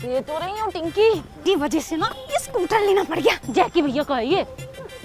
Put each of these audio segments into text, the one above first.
दे तो रही हूँ टिंकी, की वजह से ना ये स्कूटर लेना पड़ गया। जैकी भैया का है ये।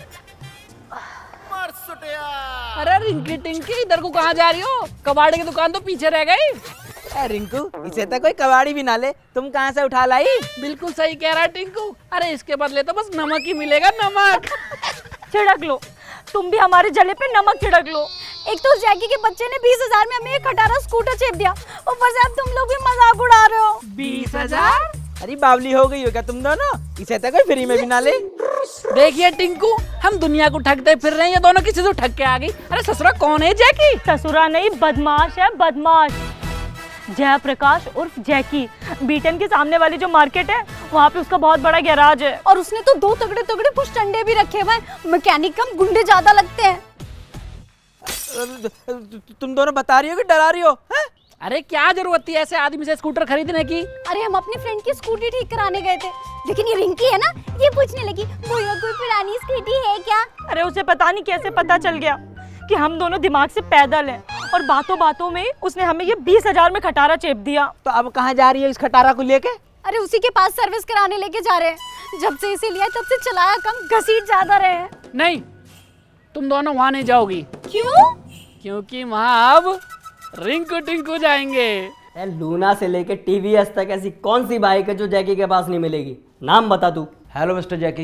अरे रिंकी टिंकी इधर को कहाँ जा रही हो? कबाड़ी की दुकान तो पीछे रह गई। रिंकू, इसे तो कोई कबाड़ी भी ना ले, तुम कहाँ से उठा लाई? बिल्कुल सही कह रहा है टिंकू। अरे इसके बदले तो बस नमक ही मिलेगा, नमक। छिड़क लो, तुम भी हमारे जले पे नमक छिड़क लो। एक तो जैकी के बच्चे ने 20,000 में हमें एक खटारा स्कूटर चेप दिया, ऊपर से अब तुम लोग भी मजाक उड़ा रहे हो। 20,000? अरे बावली हो गई हो क्या तुम दोनों? इसे तो कोई फ्री में भी ना ले। देखिए टिंकू, हम दुनिया को ठगते फिर रहे हैं, ये दोनों किसी से ठग के आ गई। अरे ससुरा कौन है जैकी? ससुरा नहीं, बदमाश है, बदमाश। जयप्रकाश उर्फ जैकी, बीटन के सामने वाली जो मार्केट है वहाँ पे उसका बहुत बड़ा गैराज है, और उसने तो 2 तगड़े तगड़े पुश टंडे भी रखे हुए हैं। मैकेनिक कम गुंडे ज्यादा लगते हैं। तुम दोनों बता रही हो कि डरा रही हो? अरे क्या जरूरत थी ऐसे आदमी से स्कूटर खरीदने की? अरे हम अपने फ्रेंड की स्कूटी ठीक कराने गए थे, लेकिन ये रिंकी है ना, ये पूछने लगी भैया कोई पुरानी स्कूटी है क्या? अरे उसे पता नहीं कैसे पता चल गया कि हम दोनों दिमाग से पैदल हैं, और बातों बातों में उसने हमें ये 20,000 में खटारा चेप दिया। तो अब कहाँ जा रही है इस खटारा को लेके? अरे उसी के पास सर्विस कराने लेके जा रहे हैं। जब से इसे लिया तब से चलाया कम, घसीट ज्यादा रहे हैं। नहीं, तुम दोनों वहाँ नहीं जाओगी। क्यों? क्योंकि वहाँ अब रिंकू टिंकू जाएंगे। लूना से लेके टीवीएस तक ऐसी कौन सी बाइक है जो जैकी के पास नहीं मिलेगी? नाम बता तू। Hello mister Jackie,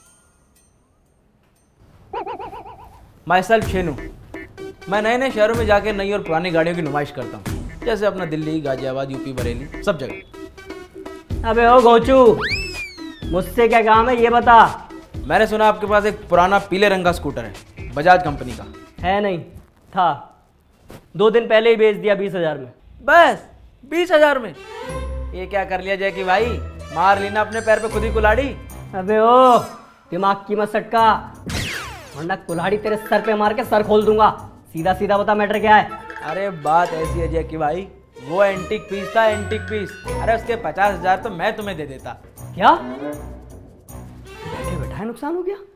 myself Shenu. मैं नए नए शहरों में जाके नई और पुरानी गाड़ियों की नुमाइश करता हूँ, जैसे अपना दिल्ली, गाजियाबाद, यूपी, बरेली, सब जगह। अबे ओ गोचू, मुझसे क्या काम है ये बता। मैंने सुना आपके पास एक पुराना पीले रंग का स्कूटर है, बजाज कंपनी का। है नहीं, था। 2 दिन पहले ही बेच दिया 20,000 में। बस 20,000 में? ये क्या कर लिया जैकी भाई, मार लेना अपने पैर पे खुद ही कुल्हाड़ी। अबे ओ, दिमाग की मत सटका, वरना कुल्हाड़ी तेरे सर पे मार के सर खोल दूंगा। सीधा सीधा बता मैटर क्या है? अरे बात ऐसी है जैकी भाई, वो एंटीक पीस था, एंटीक पीस। अरे उसके 50,000 तो मैं तुम्हें दे देता। क्या? बैठे बैठा नुकसान हो गया।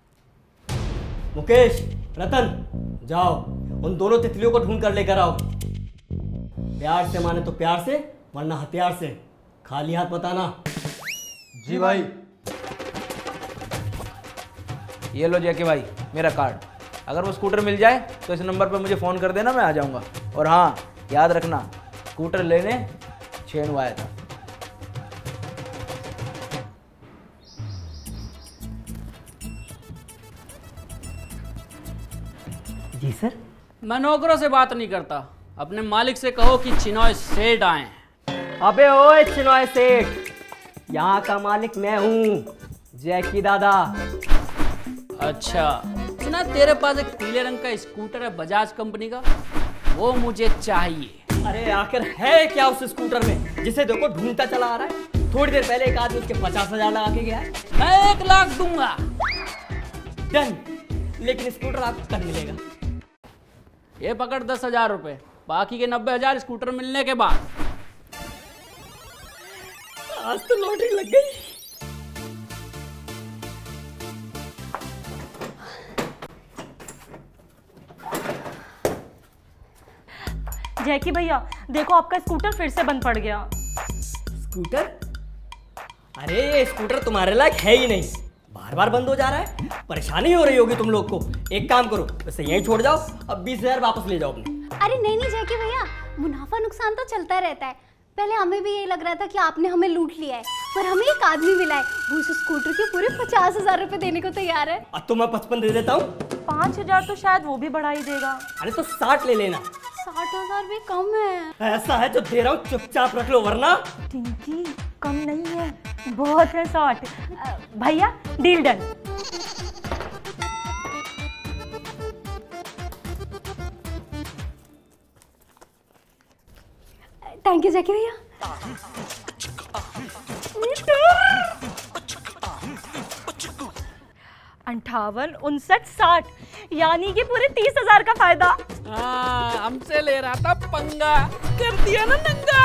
मुकेश, रतन, जाओ उन दोनों तितलियों को ढूंढ कर लेकर आओ। प्यार से माने तो प्यार से, वरना हथियार से। खाली हाथ मत आना। जी भाई। ये लो जैकी भाई मेरा कार्ड, अगर वो स्कूटर मिल जाए तो इस नंबर पर मुझे फ़ोन कर देना, मैं आ जाऊंगा। और हाँ, याद रखना, स्कूटर लेने छेनू आया था। जी सर। मैं नौकरों से बात नहीं करता, अपने मालिक से कहो कि चिनॉय सेठ आए। अबे ओए चिनॉय सेठ, यहाँ का मालिक मैं हूँ, जैकी दादा। अच्छा, सुना तेरे पास एक पीले रंग का स्कूटर है बजाज कंपनी का, वो मुझे चाहिए। अरे आखिर है क्या उस स्कूटर में, जिसे देखो ढूंढता चला आ रहा है? थोड़ी देर पहले एक आदमी उसके 50,000 लगा के गया है। मैं 1 लाख दूंगा। डन, लेकिन स्कूटर आपको कब मिलेगा? ये पकड़ 10,000 रुपए, बाकी के 90,000 स्कूटर मिलने के बाद। आज तो लॉटरी लग गई। जैकी भैया देखो, आपका स्कूटर फिर से बंद पड़ गया। स्कूटर? अरे ये स्कूटर तुम्हारे लायक है ही नहीं, बार बार बंद हो जा रहा है। परेशानी हो रही होगी तुम लोग को। एक काम करो, वैसे यहीं छोड़ जाओ, अब 20,000 वापस ले जाओ अपने। अरे नहीं नहीं जैकी भैया, मुनाफा नुकसान तो चलता रहता है। पहले हमें भी यही लग रहा था कि आपने हमें लूट लिया है, पर हमें एक आदमी मिला है, वो उस स्कूटर के पूरे 50,000 रुपए देने को तैयार है। अब तो मैं 55 दे देता हूँ। 5,000 तो शायद वो भी बढ़ा ही देगा। अरे तो 60 ले लेना। 60,000 भी कम है। ऐसा है जो दे रहा हूँ चुपचाप रख लो, वरना। टिंकी कम नहीं है, बहुत है 60। भैया deal done. Thank you Jackie भैया। 58, 59, 60, यानी कि पूरे 30,000 का फायदा। हाँ, हमसे ले रहा था पंगा, कर दिया ना नंगा।